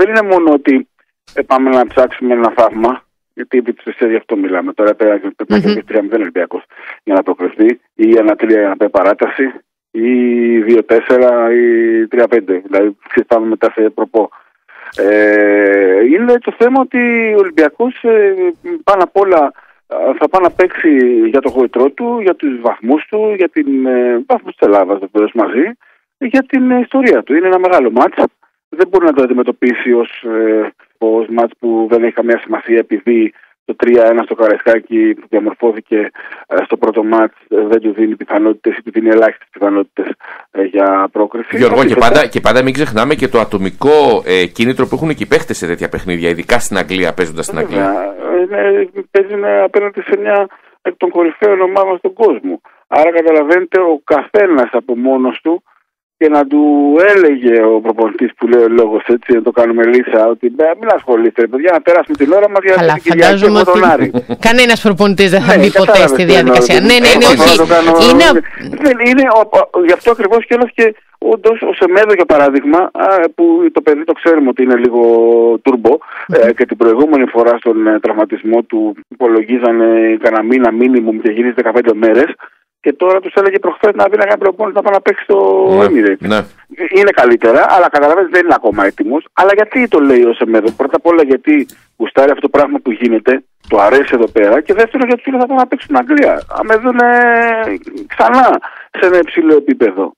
δεν είναι μόνο ότι πάμε να ψάξουμε ένα θαύμα, γιατί επί της ουσίας γι' αυτό μιλάμε. Τώρα πέρα και 3-0 Ολυμπιακός για να προκριθεί, ή 1-3 για να πάει παράταση, ή 2-4 ή 3-5. Δηλαδή, πάμε μετά σε προπό. Είναι το θέμα ότι ο Ολυμπιακός πάνω απ' όλα θα πάει να παίξει για το γοητρό του, για τους βαθμούς του, για την βαθμούς της Ελλάδας βεβαίως μαζί, για την ιστορία του. Είναι ένα μεγάλο μάτς. Δεν μπορεί να το αντιμετωπίσει ως μάτς που δεν έχει καμία σημασία, επειδή το 3-1 στο Καραϊσκάκι που διαμορφώθηκε στο πρώτο μάτς δεν του δίνει πιθανότητες ή του δίνει ελάχιστες πιθανότητες για πρόκριση. Γιώργο, και πάντα μην ξεχνάμε και το ατομικό κίνητρο που έχουν και οι παίχτες σε τέτοια παιχνίδια, ειδικά στην Αγγλία, παίζοντας στην Αγγλία. Παίζουν απέναντι σε μια εκ των κορυφαίων ομάδων στον κόσμο. Άρα καταλαβαίνετε, ο καθένας από μόνος του, και να του έλεγε ο προπονητής που λέει ο λόγος, έτσι, να το κάνουμε λύσα, ότι μην ασχολείστε, παιδιά, να περάσουμε την ώρα μας για την Κυριακή από τον Άρη. Κανένας προπονητής δεν θα μπει ποτέ στη διαδικασία. Ναι, όχι. Γι' αυτό ακριβώς και όλος και όντως ο Σεμέδο, για παράδειγμα, που το παιδί το ξέρουμε ότι είναι λίγο τουρμπο, και την προηγούμενη φορά στον τραυματισμό του υπολογίζανε κανένα μήνα μίνιμουμ και γυρίζει 15 μέρες. Και τώρα τους έλεγε προχθές να βγει να κάνει προπόνηση να πάει να παίξει στο Emirates. Ναι. Είναι καλύτερα, αλλά καταλαβαίνετε δεν είναι ακόμα έτοιμος. Αλλά γιατί το λέει ο Σεμέδο? Πρώτα απ' όλα γιατί γουστάρει αυτό το πράγμα που γίνεται, το αρέσει εδώ πέρα. Και δεύτερον γιατί του λέει θα πάει να παίξει στην Αγγλία. Αν με δουν ξανά σε ένα υψηλό επίπεδο.